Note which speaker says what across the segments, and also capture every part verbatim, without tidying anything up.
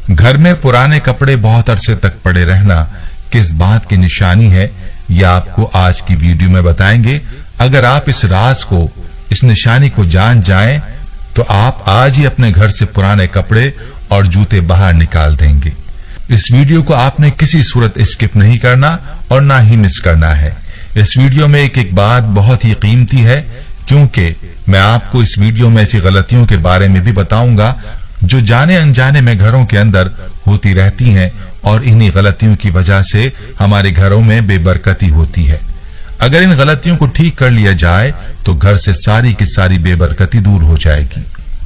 Speaker 1: घर में पुराने कपड़े बहुत अरसे तक पड़े रहना किस बात की निशानी है, यह आपको आज की वीडियो में बताएंगे। अगर आप इस राज को, इस निशानी को जान जाएं, तो आप आज ही अपने घर से पुराने कपड़े और जूते बाहर निकाल देंगे। इस वीडियो को आपने किसी सूरत स्किप नहीं करना और ना ही मिस करना है। इस वीडियो में एक एक बात बहुत ही कीमती है, क्योंकि मैं आपको इस वीडियो में ऐसी गलतियों के बारे में भी बताऊंगा जो जाने अनजाने में घरों के अंदर होती रहती हैं और इन्हीं गलतियों की वजह से हमारे घरों में बेबरकती होती है। अगर इन गलतियों को ठीक कर लिया जाए तो घर से सारी की सारी बेबरकती दूर हो जाएगी।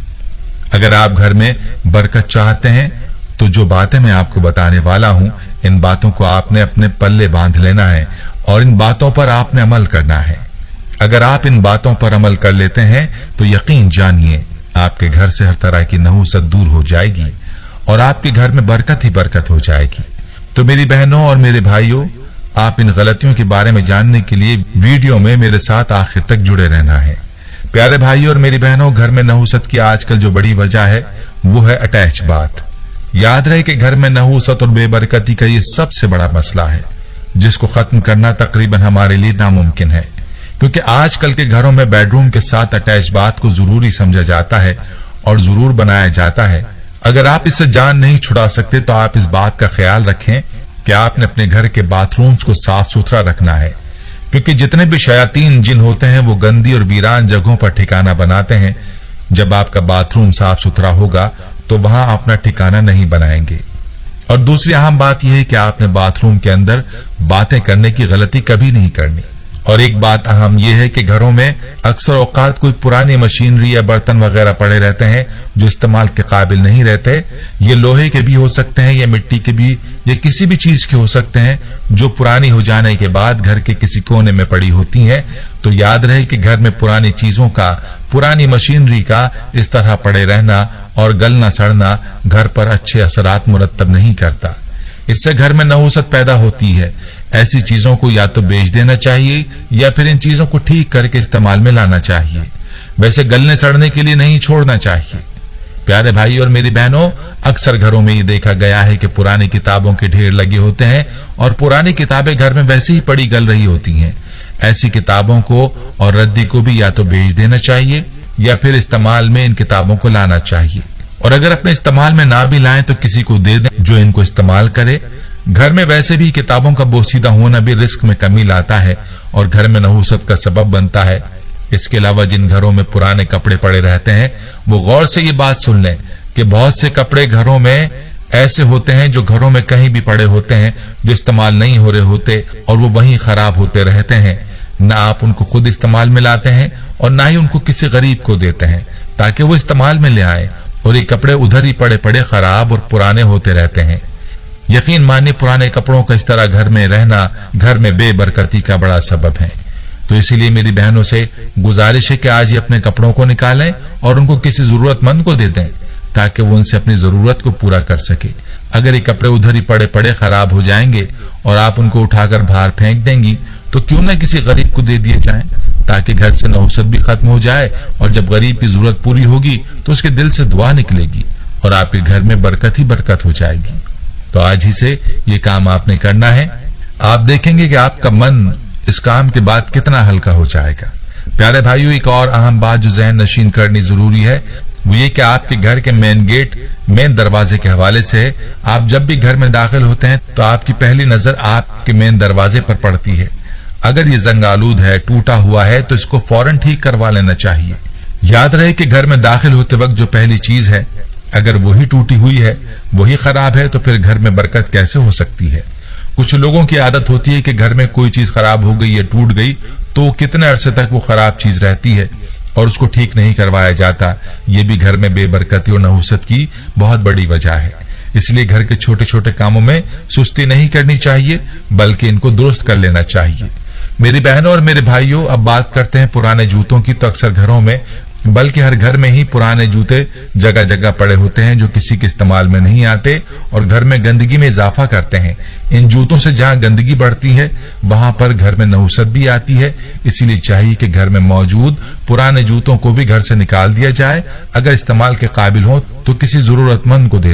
Speaker 1: अगर आप घर में बरकत चाहते हैं तो जो बातें मैं आपको बताने वाला हूं, इन बातों को आपने अपने पल्ले बांध लेना है और इन बातों पर आपने अमल करना है। अगर आप इन बातों पर अमल कर लेते हैं तो यकीन जानिए आपके घर से हर तरह की नहुसत दूर हो जाएगी और आपके घर में बरकत ही बरकत हो जाएगी। तो मेरी बहनों और मेरे भाइयों, आप इन गलतियों के बारे में जानने के लिए वीडियो में मेरे साथ आखिर तक जुड़े रहना है। प्यारे भाइयों और मेरी बहनों, घर में नहुसत की आजकल जो बड़ी वजह है वो है अटैच बात। याद रहे कि घर में नहुसत और बेबरकती का ये सबसे बड़ा मसला है, जिसको खत्म करना तकरीबन हमारे लिए नामुमकिन है, क्योंकि आजकल के घरों में बेडरूम के साथ अटैच बात को जरूरी समझा जाता है और जरूर बनाया जाता है। अगर आप इससे जान नहीं छुड़ा सकते तो आप इस बात का ख्याल रखें कि आपने अपने घर के बाथरूम्स को साफ सुथरा रखना है, क्योंकि जितने भी शयातीन जिन होते हैं वो गंदी और वीरान जगहों पर ठिकाना बनाते हैं। जब आपका बाथरूम साफ सुथरा होगा तो वहां अपना ठिकाना नहीं बनाएंगे। और दूसरी अहम बात यह है कि आपने बाथरूम के अंदर बातें करने की गलती कभी नहीं करनी। और एक बात अहम यह है कि घरों में अक्सर औकात कोई पुरानी मशीनरी या बर्तन वगैरह पड़े रहते हैं जो इस्तेमाल के काबिल नहीं रहते। ये लोहे के भी हो सकते हैं या मिट्टी के भी या किसी भी चीज के हो सकते हैं जो पुरानी हो जाने के बाद घर के किसी कोने में पड़ी होती हैं। तो याद रहे कि घर में पुरानी चीजों का, पुरानी मशीनरी का इस तरह पड़े रहना और गलना सड़ना घर पर अच्छे असरात मुरत्तब नहीं करता। इससे घर में नहुसत पैदा होती है। ऐसी चीजों को या तो बेच देना चाहिए या फिर इन चीजों को ठीक करके इस्तेमाल में लाना चाहिए। वैसे गलने सड़ने के लिए नहीं छोड़ना चाहिए। प्यारे भाई और मेरी बहनों, अक्सर घरों में ये देखा गया है कि पुरानी किताबों के ढेर लगे होते हैं और पुरानी किताबें घर में वैसे ही पड़ी गल रही होती हैं। ऐसी किताबों को और रद्दी को भी या तो बेच देना चाहिए या फिर इस्तेमाल में इन किताबों को लाना चाहिए। और अगर अपने इस्तेमाल में ना भी लाएं तो किसी को दे दें जो इनको इस्तेमाल करे। घर में वैसे भी किताबों का बोसीदा होना भी रिस्क में कमी लाता है और घर में नहुसत का सबब बनता है। इसके अलावा जिन घरों में पुराने कपड़े पड़े रहते हैं वो गौर से ये बात सुन लें कि बहुत से कपड़े घरों में ऐसे होते हैं जो घरों में कहीं भी पड़े होते हैं, जो इस्तेमाल नहीं हो रहे होते और वो वहीं खराब होते रहते हैं। ना आप उनको खुद इस्तेमाल में लाते हैं और ना ही उनको किसी गरीब को देते हैं ताकि वो इस्तेमाल में ले आए, और ये कपड़े उधर ही पड़े पड़े खराब और पुराने होते रहते हैं। यकीन मानिए पुराने कपड़ों का इस तरह घर में रहना घर में बेबरकती का बड़ा सबब है। तो इसीलिए मेरी बहनों से गुजारिश है कि आज ही अपने कपड़ों को निकालें और उनको किसी जरूरतमंद को दे दें ताकि वो उनसे अपनी जरूरत को पूरा कर सके। अगर ये कपड़े उधर ही पड़े पड़े खराब हो जाएंगे और आप उनको उठाकर बाहर फेंक देंगी तो क्यों ना किसी गरीब को दे दिए जाएं ताकि घर से नहुसत भी खत्म हो जाए और जब गरीब की जरूरत पूरी होगी तो उसके दिल से दुआ निकलेगी और आपके घर में बरकत ही बरकत हो जाएगी। तो आज ही से ये काम आपने करना है। आप देखेंगे कि आपका मन इस काम के बाद कितना हल्का हो जाएगा। प्यारे भाइयों, एक और अहम बात जो जहन नशीन करनी जरूरी है वो ये कि आपके घर के मेन गेट, मेन दरवाजे के हवाले से आप जब भी घर में दाखिल होते हैं तो आपकी पहली नजर आपके मेन दरवाजे पर पड़ती है। अगर ये जंग आलूद है, टूटा हुआ है तो इसको फौरन ठीक करवा लेना चाहिए। याद रहे कि घर में दाखिल होते वक्त जो पहली चीज है अगर वही टूटी हुई है, वही खराब है, तो फिर घर में बरकत कैसे हो सकती है। कुछ लोगों की आदत होती है कि घर में कोई चीज खराब हो गई या टूट गई तो कितने अरसे तक वो खराब चीज रहती है और उसको ठीक नहीं करवाया जाता। ये भी घर में बेबरकती और नहुसत की बहुत बड़ी वजह है। इसलिए घर के छोटे छोटे कामों में सुस्ती नहीं करनी चाहिए बल्कि इनको दुरुस्त कर लेना चाहिए। मेरी बहनों और मेरे भाइयों, अब बात करते हैं पुराने जूतों की। तो अक्सर घरों में बल्कि हर घर में ही पुराने जूते जगह जगह पड़े होते हैं जो किसी के इस्तेमाल में नहीं आते और घर में गंदगी में इजाफा करते हैं। इन जूतों से जहां गंदगी बढ़ती है वहां पर घर में नहुसत भी आती है। इसीलिए चाहिए कि घर में मौजूद पुराने जूतों को भी घर से निकाल दिया जाए। अगर इस्तेमाल के काबिल हो तो किसी जरूरतमंद को दे दें।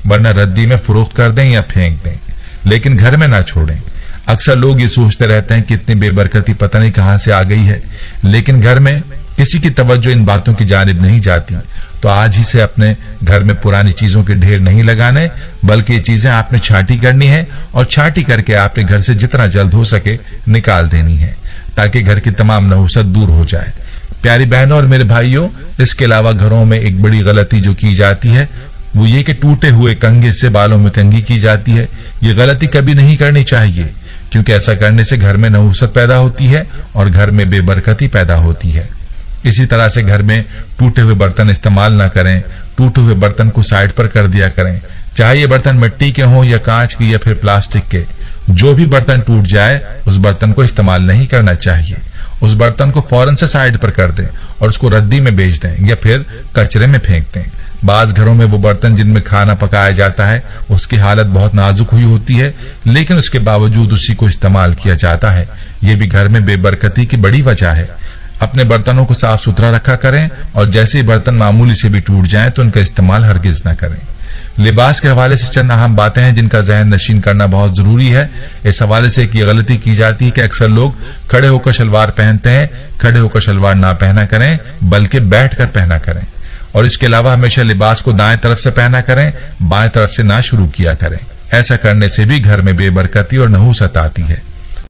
Speaker 1: वरना रद्दी में फरोख्त कर दें या फेंक दें, लेकिन घर में ना छोड़ें। अक्सर लोग ये सोचते रहते हैं कि इतनी बेबरकती पता नहीं कहां से आ गई है, लेकिन घर में किसी की तवज्जो इन बातों की जानिब नहीं जाती। तो आज ही से अपने घर में पुरानी चीजों के ढेर नहीं लगाने, बल्कि ये चीजें आपने छांटी करनी है और छांटी करके आपके घर से जितना जल्द हो सके निकाल देनी है, ताकि घर की तमाम नहुसत दूर हो जाए। प्यारी बहनों और मेरे भाइयों, इसके अलावा घरों में एक बड़ी गलती जो की जाती है वो ये कि टूटे हुए कंघे से बालों में कंघी की जाती है। ये गलती कभी नहीं करनी चाहिए, क्योंकि ऐसा करने से घर में नहुसत पैदा होती है और घर में बेबरकती पैदा होती है। इसी तरह से घर में टूटे हुए बर्तन इस्तेमाल ना करें। टूटे हुए बर्तन को साइड पर कर दिया करें, चाहे ये बर्तन मिट्टी के हों या कांच के या फिर प्लास्टिक के। जो भी बर्तन टूट जाए उस बर्तन को इस्तेमाल नहीं करना चाहिए। उस बर्तन को फौरन से साइड पर कर दें और उसको रद्दी में बेच दें या फिर कचरे में फेंक दें। बाज घरों में वो बर्तन जिनमें खाना पकाया जाता है उसकी हालत बहुत नाजुक हुई होती है, लेकिन उसके बावजूद उसी को इस्तेमाल किया जाता है। ये भी घर में बेबरकती की बड़ी वजह है। अपने बर्तनों को साफ सुथरा रखा करें और जैसे ही बर्तन मामूली से भी टूट जाएं तो उनका इस्तेमाल हरगिज न करें। लिबास के हवाले से चंद अहम बातें हैं जिनका जहन नशीन करना बहुत जरूरी है। इस हवाले से एक गलती की जाती है कि अक्सर लोग खड़े होकर शलवार पहनते हैं। खड़े होकर शलवार ना पहना करें, बल्कि बैठकर पहना करें। और इसके अलावा हमेशा लिबास को दाएं तरफ से पहना करें, बाएं तरफ से ना शुरू किया करें। ऐसा करने से भी घर में बेबरकती और नहुसत आती है।